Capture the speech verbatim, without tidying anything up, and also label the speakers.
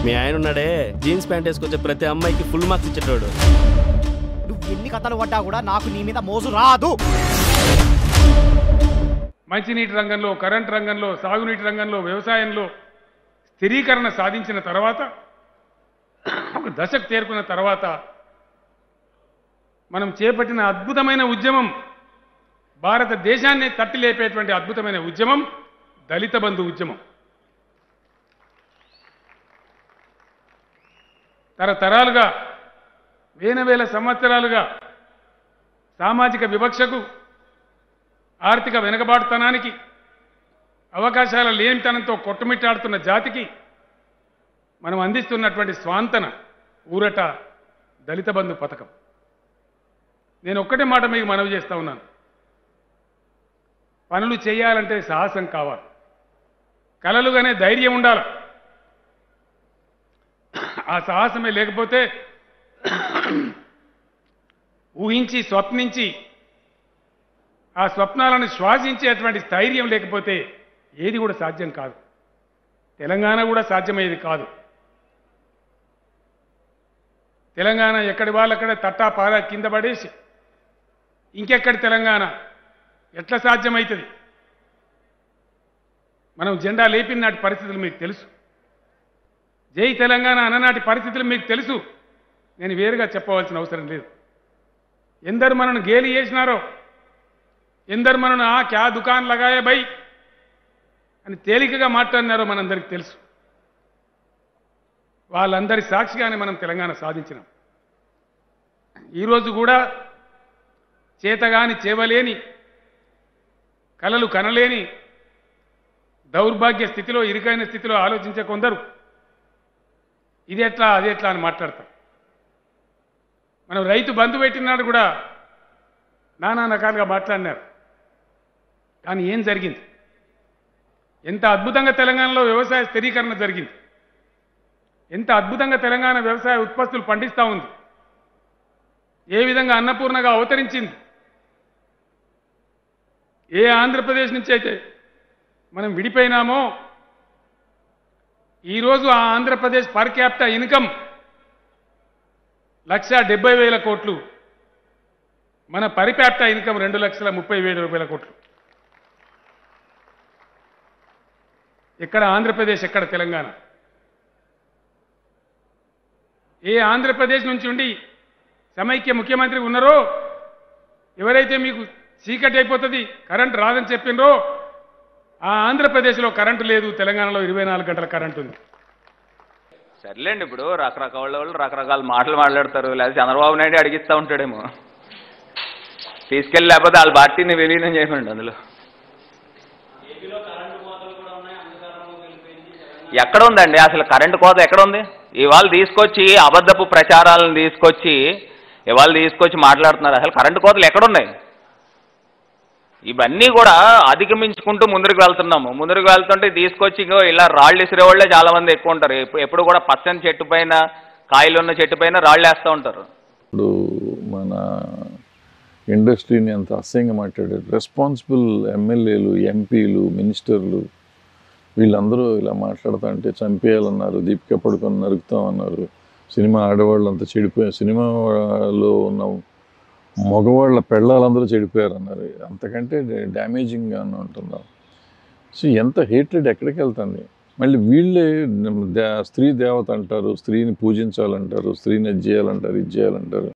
Speaker 1: మీ ఆయన ఉన్నాడే jeans pant వేసుకొచ్చే ప్రతి అమ్మాయికి ఫుల్ మార్క్స్ ఇచ్చేటోడు.
Speaker 2: నువ్వు ఎన్ని కథలు పడ్డా కూడా నాకు నీ మీద మోజు రాదు.
Speaker 3: మంచినీటి రంగంలో, కరెంట్ రంగంలో, సాగునీటి రంగంలో, వ్యవసాయంలో స్థిరీకరణ సాధించిన తర్వాత, ఒక దశకు చేరుకున్న తర్వాత మనం చేపట్టిన అద్భుతమైన ఉద్యమం, భారతదేశాన్ని తట్టి లేపేటువంటి అద్భుతమైన ఉద్యమం దళిత బంధు ఉద్యమం. తరతరాలుగా, వేల వేల సంవత్సరాలుగా సామాజిక వివక్షకు, ఆర్థిక వెనుకబాటుతనానికి, అవకాశాల లేనితనంతో కొట్టుమిట్టాడుతున్న జాతికి మనం అందిస్తున్నటువంటి స్వాంతన, ఊరట దళిత బంధు పథకం. నేను ఒక్కటే మాట మీకు మనవి చేస్తా ఉన్నాను. పనులు చేయాలంటే సాహసం కావాలి, కలలుగానే ధైర్యం ఉండాలి. ఆ సాహసమే లేకపోతే, ఊహించి స్వప్నించి ఆ స్వప్నాలను శ్వాసించేటువంటి స్థైర్యం లేకపోతే ఏది కూడా సాధ్యం కాదు. తెలంగాణ కూడా సాధ్యమయ్యేది కాదు. తెలంగాణ ఎక్కడి వాళ్ళక్కడ తట్టా పారా కింద పడేసి ఇంకెక్కడి తెలంగాణ ఎట్లా సాధ్యమవుతుంది? మనం జెండా లేపిన నాటి పరిస్థితులు మీకు తెలుసు. జై తెలంగాణ అన్ననాటి పరిస్థితులు మీకు తెలుసు. నేను వేరుగా చెప్పవలసిన అవసరం లేదు. ఎందరు మనను గేలి చేసినారో, ఎందరు మనను ఆ క్యా దుకాన్ లగాయే బై అని తేలికగా మాట్లాడినారో మనందరికీ తెలుసు. వాళ్ళందరి సాక్షిగానే మనం తెలంగాణ సాధించినాం. ఈరోజు కూడా చేతగాని చేవలేని, కలలు కనలేని దౌర్భాగ్య స్థితిలో, ఇరుకైన స్థితిలో ఆలోచించే కొందరు ఇది ఎట్లా అది ఎట్లా అని మాట్లాడతారు. మనం రైతు బంధు పెట్టినాడు కూడా నానా రకాలుగా మాట్లాడినారు. కానీ ఏం జరిగింది? ఎంత అద్భుతంగా తెలంగాణలో వ్యవసాయ స్థిరీకరణ జరిగింది, ఎంత అద్భుతంగా తెలంగాణ వ్యవసాయ ఉత్పత్తులు పండిస్తూ ఉంది, ఏ విధంగా అన్నపూర్ణగా అవతరించింది. ఏ ఆంధ్రప్రదేశ్ నుంచి అయితే మనం విడిపోయినామో, ఈరోజు ఆ Andhra Pradesh per capita income lakh డెబ్బై వేల కోట్లు, మన పర్ క్యాపిటా ఇన్కమ్ రెండు లక్షల ముప్పై వేల రూపాయల కోట్లు. ఎక్కడ ఆంధ్రప్రదేశ్, ఎక్కడ తెలంగాణ? ఏ ఆంధ్రప్రదేశ్ నుంచి ఉండి సమైక్య ముఖ్యమంత్రి ఉన్నారో, ఎవరైతే మీకు చీకటి అయిపోతుంది, కరెంటు రాదని చెప్పినరో, ఆ ఆంధ్రప్రదేశ్లో కరెంటు లేదు, తెలంగాణలో ఇరవై నాలుగు గంటల కరెంటు ఉంది.
Speaker 4: సర్లేండి, ఇప్పుడు రకరకాల వాళ్ళు రకరకాల మాటలు మాట్లాడతారు. లేదా చంద్రబాబు నాయుడు అడిగిస్తూ ఉంటాడేమో, తీసుకెళ్ళి లేకపోతే వాళ్ళ పార్టీని విలీనం చేయమండి. అందులో ఎక్కడ ఉందండి అసలు కరెంటు కోత? ఎక్కడ ఉంది? ఇవాళ తీసుకొచ్చి అబద్ధపు ప్రచారాలను తీసుకొచ్చి ఇవాళ తీసుకొచ్చి మాట్లాడుతున్నారు. అసలు కరెంటు కోతలు ఎక్కడున్నాయి? ఇవన్నీ కూడా అధిగమించుకుంటూ ముందుకు వెళ్తున్నాము. ముందుకు వెళ్తుంటే తీసుకొచ్చి ఇంకో ఇలా రాళ్ళు విసిరే వాళ్ళే చాలా మంది ఎక్కువ ఉంటారు. ఎప్పుడు కూడా పచ్చని చెట్టు పైన, కాయలు ఉన్న చెట్టు పైన రాళ్ళు వేస్తూ ఉంటారు.
Speaker 5: ఇప్పుడు మన ఇండస్ట్రీని అంత అసహ్యంగా మాట్లాడారు. రెస్పాన్సిబుల్ ఎమ్మెల్యేలు, ఎంపీలు, మినిస్టర్లు వీళ్ళందరూ ఇలా మాట్లాడుతూ అంటే చంపేయాలన్నారు, దీపిక పడుకొని నరుకుతామన్నారు, సినిమా ఆడవాళ్ళు అంతా చెడిపోయారు, సినిమాలో ఉన్న మగవాళ్ళ పెళ్ళాలందరూ చెడిపోయారు అన్నారు. అంతకంటే డ్యామేజింగ్గా ఉంటున్నాం. సో ఎంత హేట్రెడ్ ఎక్కడికి వెళ్తుంది? మళ్ళీ వీళ్ళే దే స్త్రీ దేవత అంటారు, స్త్రీని పూజించాలంటారు, స్త్రీని అది చేయాలంటారు, ఇది చేయాలంటారు.